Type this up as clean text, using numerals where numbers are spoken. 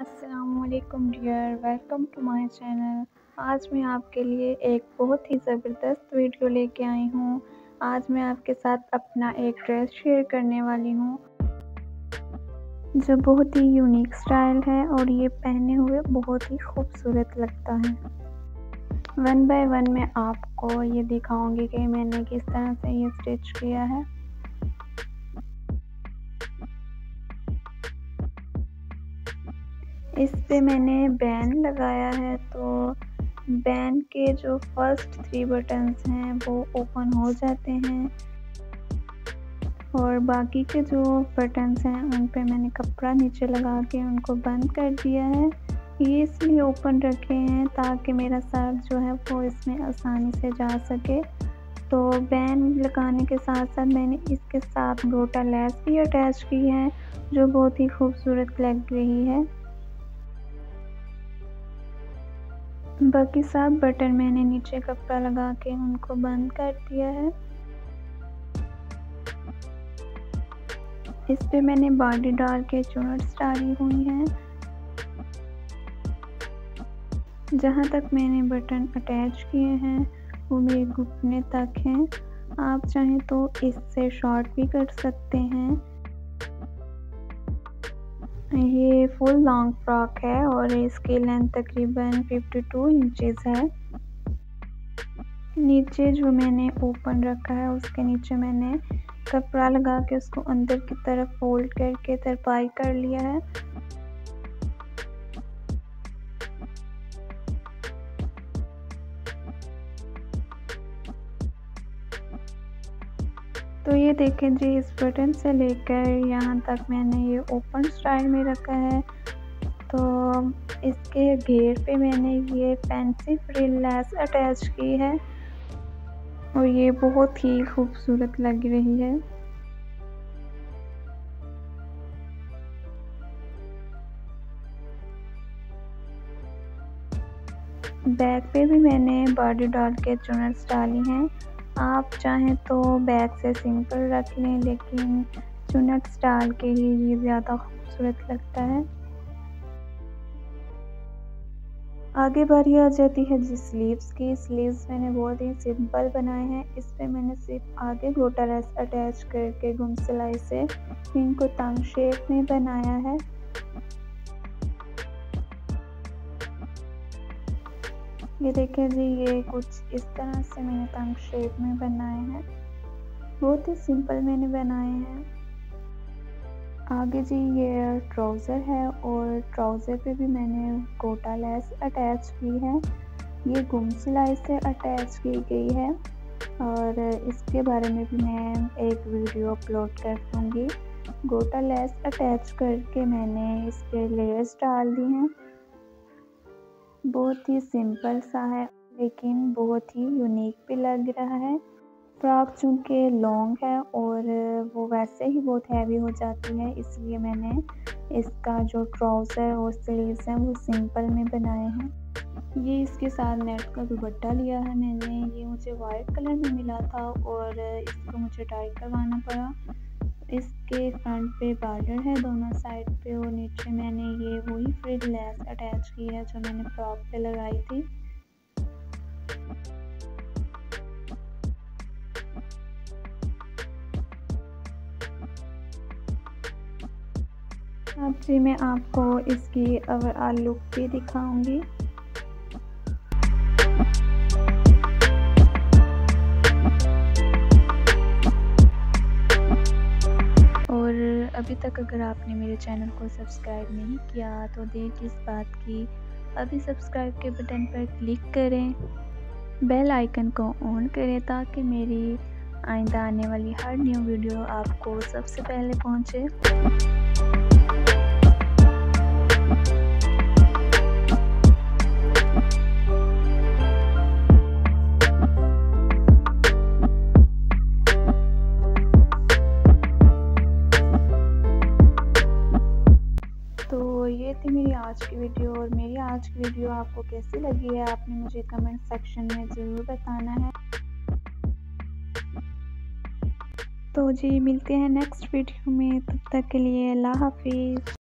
अस्सलामुअलैकुम dear, welcome to my channel. आज मैं आपके लिए एक बहुत ही ज़बरदस्त वीडियो लेके आई हूँ। आज मैं आपके साथ अपना एक ड्रेस शेयर करने वाली हूँ जो बहुत ही यूनिक स्टाइल है और ये पहने हुए बहुत ही खूबसूरत लगता है। वन बाय वन मैं आपको ये दिखाऊंगी कि मैंने किस तरह से ये स्टिच किया है। इस पे मैंने बैंड लगाया है, तो बैंड के जो फर्स्ट 3 बटन्स हैं वो ओपन हो जाते हैं और बाकी के जो बटन्स हैं उन पे मैंने कपड़ा नीचे लगा के उनको बंद कर दिया है। ये इसलिए ओपन रखे हैं ताकि मेरा सर जो है वो इसमें आसानी से जा सके। तो बैंड लगाने के साथ साथ मैंने इसके साथ गोटा लेस भी अटैच की है जो बहुत ही खूबसूरत लग रही है। बाकी सब बटन मैंने नीचे कपड़ा लगा के उनको बंद कर दिया है। इस पे मैंने बॉडी डाल के चुनट्स डाली हुई हैं। जहाँ तक मैंने बटन अटैच किए हैं वो मेरे घुटने तक हैं। आप चाहें तो इससे शॉर्ट भी कर सकते हैं। ये फुल लॉन्ग फ्रॉक है और इसकी लेंथ तकरीबन 52 इंचेस है। नीचे जो मैंने ओपन रखा है उसके नीचे मैंने कपड़ा लगा के उसको अंदर की तरफ फोल्ड करके तरपाई कर लिया है। तो ये देखें जी, इस बटन से लेकर यहाँ तक मैंने ये ओपन स्टाइल में रखा है। तो इसके घेर पे मैंने ये फैंसी फ्रिल लेस अटैच की है और ये बहुत ही खूबसूरत लग रही है। बैक पे भी मैंने बॉडी डाल के चुनट्स डाली हैं। आप चाहें तो बैक से सिंपल रख लें, लेकिन चुनट्स डाल के ही ये ज़्यादा खूबसूरत लगता है। आगे बारी आ जाती है जी स्लीव्स की। स्लीव्स मैंने बहुत ही सिंपल बनाए हैं। इस पे मैंने सिर्फ आगे गोटा लेस अटैच करके गुम सिलाई से इनको तंग शेप में बनाया है। ये देखें जी, ये कुछ इस तरह से मैंने तंग शेप में बनाए हैं। बहुत ही सिंपल मैंने बनाए हैं। आगे जी ये ट्राउज़र है और ट्राउज़र पे भी मैंने गोटा लेस अटैच की है। ये गुम सिलाई से अटैच की गई है और इसके बारे में भी मैं एक वीडियो अपलोड कर दूँगी। गोटा लेस अटैच करके मैंने इस पे लेयर्स डाल दी हैं। बहुत ही सिंपल सा है लेकिन बहुत ही यूनिक भी लग रहा है। फ्रॉक चूँकि लॉन्ग है और वो वैसे ही बहुत हैवी हो जाती है, इसलिए मैंने इसका जो ट्राउज़र और स्लीव्स हैं वो सिंपल में बनाए हैं। ये इसके साथ नेट का दुपट्टा लिया है मैंने। ये मुझे वाइट कलर में मिला था और इसको मुझे डाई करवाना पड़ा। इसके फ्रंट पे बॉर्डर है दोनों साइड पे और नीचे मैंने ये वही फ्रिल लेस अटैच की है जो मैंने फ्रॉक पे लगाई थी। अब जी मैं आपको इसकी ओवरऑल लुक भी दिखाऊंगी। और अभी तक अगर आपने मेरे चैनल को सब्सक्राइब नहीं किया तो देर किस बात की, अभी सब्सक्राइब के बटन पर क्लिक करें, बेल आइकन को ऑन करें ताकि मेरी आइंदा आने वाली हर न्यू वीडियो आपको सबसे पहले पहुंचे। तो ये थी मेरी आज की वीडियो और मेरी आज की वीडियो आपको कैसी लगी है आपने मुझे कमेंट सेक्शन में ज़रूर बताना है। तो जी मिलते हैं नेक्स्ट वीडियो में, तब तक के लिए अल्लाह हाफिज़।